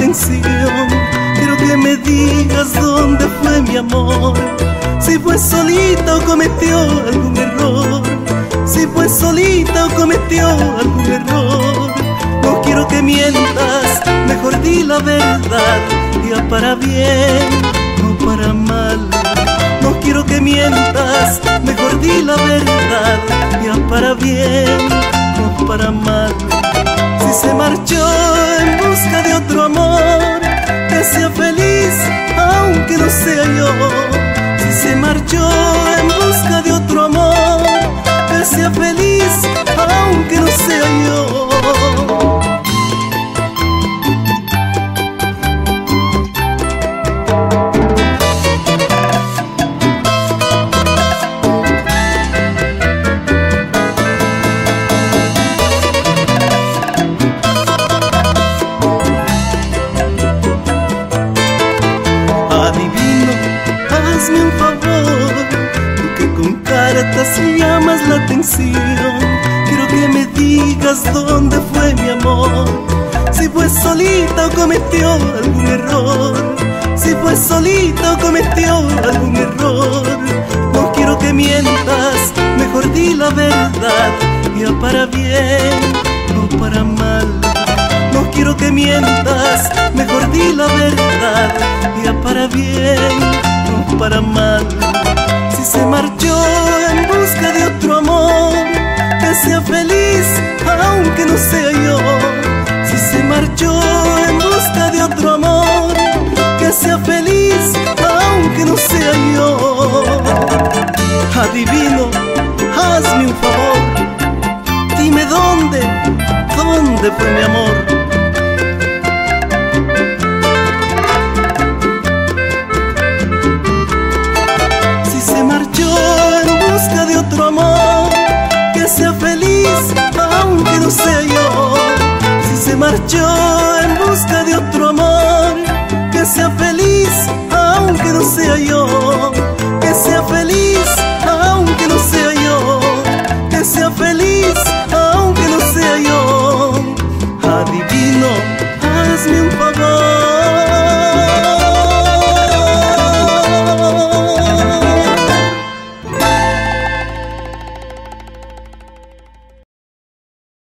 atención. Quiero que me digas dónde fue mi amor, si fue solita o cometió algún error, si fue solita o cometió algún error. No quiero que mientas, mejor di la verdad, ya para bien, no para mal. No quiero que mientas, mejor di la verdad, ya para bien, no para mal. Si se marchó en busca de otro amor, que sea feliz, aunque no sea yo. Si se marchó en busca de otro amor, que sea feliz, aunque no sea yo. Hazme un favor, tú que con cartas llamas la atención. Quiero que me digas dónde fue mi amor, si fue solita o cometió algún error, si fue solita o cometió algún error. No quiero que mientas, mejor di la verdad, ya para bien, no para mal. No quiero que mientas, mejor di la verdad, ya para bien, no para mal. Si se marchó en busca de otro amor, que sea feliz, aunque no sea yo. Si se marchó en busca de otro amor, que sea feliz, aunque no sea yo. Adivino, hazme un favor, dime dónde fue mi amor. De otro amor, que sea feliz, aunque no sea yo. Si se marchó en busca de otro amor, que sea feliz, aunque no sea yo.